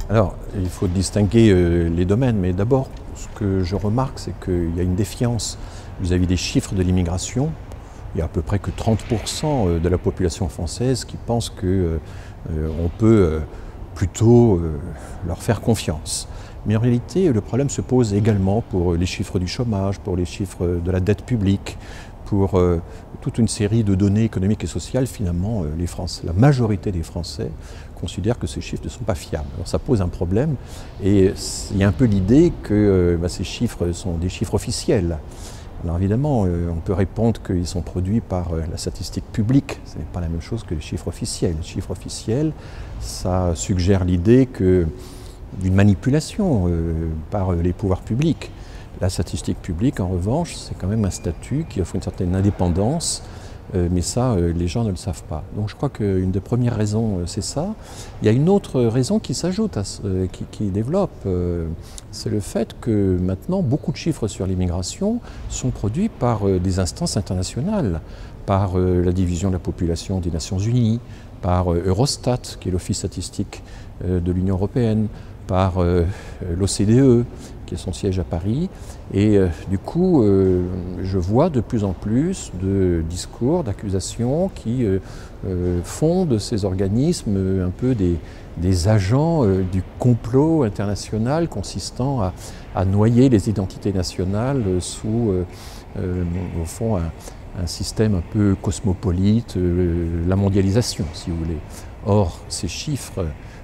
Alors, il faut distinguer les domaines, mais d'abord, ce que je remarque, c'est qu'il y a une défiance vis-à-vis des chiffres de l'immigration. Il y a à peu près que 30% de la population française qui pense qu'on peut plutôt leur faire confiance. Mais en réalité, le problème se pose également pour les chiffres du chômage, pour les chiffres de la dette publique, pour toute une série de données économiques et sociales. Finalement, la majorité des Français considèrent que ces chiffres ne sont pas fiables. Alors ça pose un problème et il y a un peu l'idée que ces chiffres sont des chiffres officiels. Alors évidemment, on peut répondre qu'ils sont produits par la statistique publique. Ce n'est pas la même chose que les chiffres officiels. Les chiffres officiels, ça suggère l'idée d'une manipulation par les pouvoirs publics. La statistique publique, en revanche, c'est quand même un statut qui offre une certaine indépendance, mais ça, les gens ne le savent pas. Donc je crois qu'une des premières raisons, c'est ça. Il y a une autre raison qui s'ajoute, qui développe, c'est le fait que maintenant, beaucoup de chiffres sur l'immigration sont produits par des instances internationales, par la division de la population des Nations Unies, par Eurostat, qui est l'office statistique de l'Union européenne, par l'OCDE, qui est son siège à Paris. Et du coup, je vois de plus en plus de discours, d'accusations qui font de ces organismes un peu des agents du complot international consistant à noyer les identités nationales sous, au fond, un système un peu cosmopolite, la mondialisation, si vous voulez. Or, ces chiffres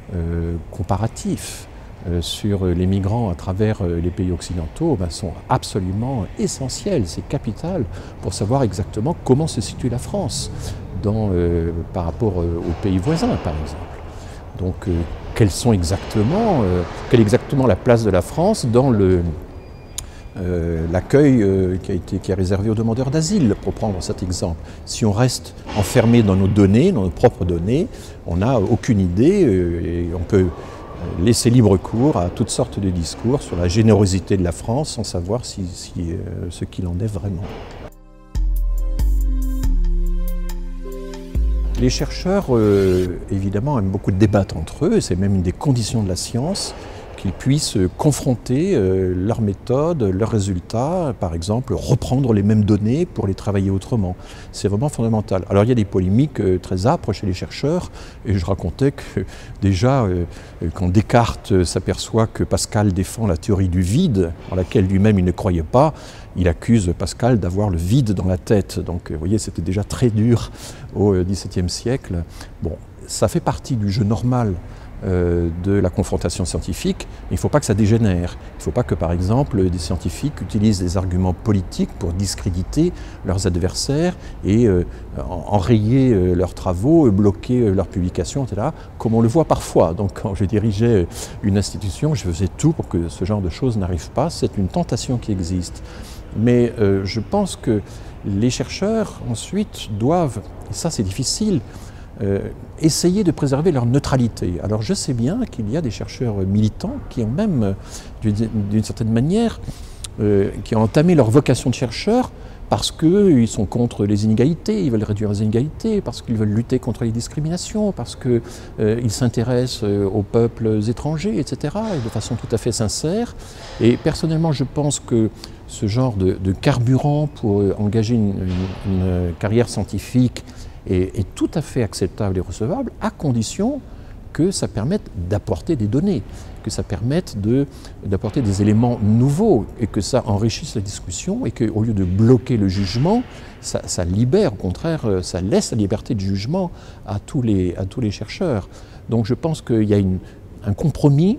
comparatifs sur les migrants à travers les pays occidentaux sont absolument essentiels, c'est capital pour savoir exactement comment se situe la France par rapport aux pays voisins, par exemple. Donc, quelle est exactement la place de la France dans l'accueil qui est réservé aux demandeurs d'asile, pour prendre cet exemple. Si on reste enfermé dans nos données, dans nos propres données, on n'a aucune idée et on peut laisser libre cours à toutes sortes de discours sur la générosité de la France sans savoir ce qu'il en est vraiment. Les chercheurs, évidemment, aiment beaucoup débattre entre eux, c'est même une des conditions de la science, qu'ils puissent confronter leurs méthodes, leurs résultats, par exemple reprendre les mêmes données pour les travailler autrement. C'est vraiment fondamental. Alors il y a des polémiques très âpres chez les chercheurs, et je racontais que déjà quand Descartes s'aperçoit que Pascal défend la théorie du vide, en laquelle lui-même il ne croyait pas, il accuse Pascal d'avoir le vide dans la tête. Donc vous voyez, c'était déjà très dur au XVIIe siècle. Bon, ça fait partie du jeu normal de la confrontation scientifique, mais il ne faut pas que ça dégénère. Il ne faut pas que, par exemple, des scientifiques utilisent des arguments politiques pour discréditer leurs adversaires et enrayer leurs travaux, bloquer leurs publications, etc., comme on le voit parfois. Donc, quand je dirigeais une institution, je faisais tout pour que ce genre de choses n'arrive pas. C'est une tentation qui existe. Mais je pense que les chercheurs, ensuite, doivent, et ça c'est difficile, essayer de préserver leur neutralité. Alors je sais bien qu'il y a des chercheurs militants qui ont même, d'une certaine manière, qui ont entamé leur vocation de chercheur parce qu'ils sont contre les inégalités, ils veulent réduire les inégalités, parce qu'ils veulent lutter contre les discriminations, parce qu'ils s'intéressent aux peuples étrangers, etc., et de façon tout à fait sincère. Et personnellement, je pense que ce genre de carburant pour engager une carrière scientifique est tout à fait acceptable et recevable, à condition que ça permette d'apporter des données, que ça permette d'apporter des éléments nouveaux et que ça enrichisse la discussion et qu'au lieu de bloquer le jugement, ça libère, au contraire, ça laisse la liberté de jugement à tous les chercheurs. Donc je pense qu'il y a un compromis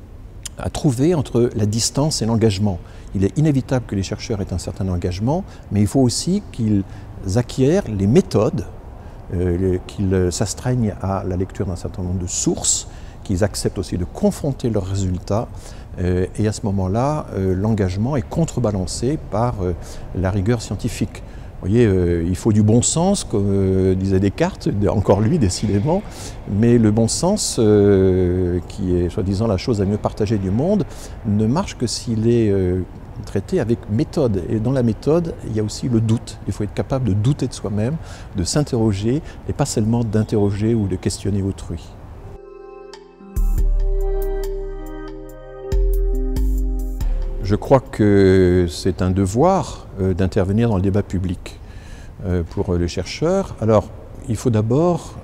à trouver entre la distance et l'engagement. Il est inévitable que les chercheurs aient un certain engagement, mais il faut aussi qu'ils acquièrent les méthodes, qu'ils s'astreignent à la lecture d'un certain nombre de sources, qu'ils acceptent aussi de confronter leurs résultats, et à ce moment-là, l'engagement est contrebalancé par la rigueur scientifique. Vous voyez, il faut du bon sens, comme disait Descartes, encore lui décidément, mais le bon sens, qui est soi-disant la chose la mieux partagée du monde, ne marche que s'il est traité avec méthode. Et dans la méthode, il y a aussi le doute. Il faut être capable de douter de soi-même, de s'interroger, et pas seulement d'interroger ou de questionner autrui. Je crois que c'est un devoir d'intervenir dans le débat public pour les chercheurs. Alors, il faut d'abord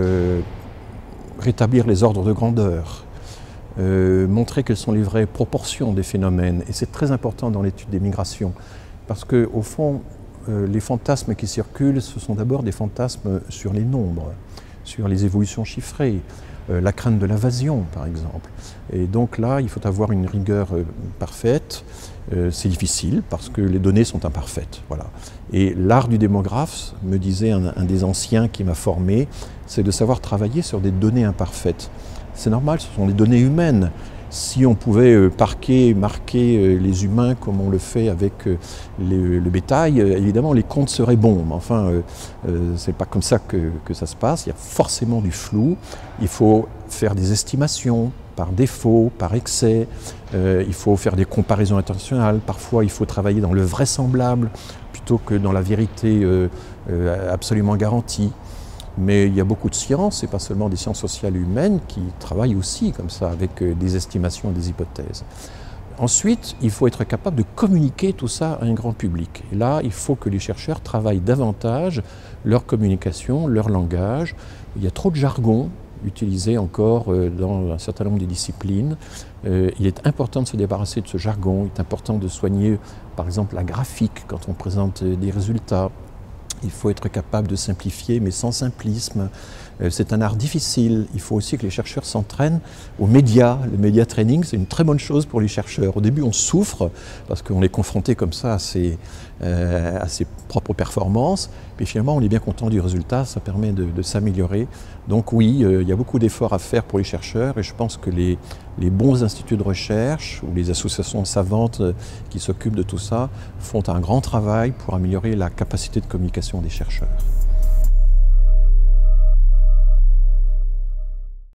rétablir les ordres de grandeur, montrer quelles sont les vraies proportions des phénomènes. Et c'est très important dans l'étude des migrations, parce qu'au fond, les fantasmes qui circulent, ce sont d'abord des fantasmes sur les nombres, sur les évolutions chiffrées, la crainte de l'invasion, par exemple. Et donc là, il faut avoir une rigueur parfaite. C'est difficile parce que les données sont imparfaites. Voilà. Et l'art du démographe, me disait un des anciens qui m'a formé, c'est de savoir travailler sur des données imparfaites. C'est normal, ce sont des données humaines. Si on pouvait marquer les humains comme on le fait avec le bétail, évidemment les comptes seraient bons. Mais enfin, c'est pas comme ça que ça se passe. Il y a forcément du flou. Il faut faire des estimations par défaut, par excès. Il faut faire des comparaisons internationales. Parfois, il faut travailler dans le vraisemblable plutôt que dans la vérité absolument garantie. Mais il y a beaucoup de sciences, et pas seulement des sciences sociales et humaines, qui travaillent aussi comme ça, avec des estimations et des hypothèses. Ensuite, il faut être capable de communiquer tout ça à un grand public. Et là, il faut que les chercheurs travaillent davantage leur communication, leur langage. Il y a trop de jargon utilisé encore dans un certain nombre de disciplines. Il est important de se débarrasser de ce jargon. Il est important de soigner, par exemple, la graphique quand on présente des résultats. Il faut être capable de simplifier, mais sans simplisme. C'est un art difficile. Il faut aussi que les chercheurs s'entraînent aux médias. Le média training, c'est une très bonne chose pour les chercheurs. Au début, on souffre parce qu'on est confronté comme ça à ses propres performances. Puis finalement, on est bien content du résultat. Ça permet de s'améliorer. Donc oui, il y a beaucoup d'efforts à faire pour les chercheurs. Et je pense que les bons instituts de recherche ou les associations savantes qui s'occupent de tout ça font un grand travail pour améliorer la capacité de communication des chercheurs.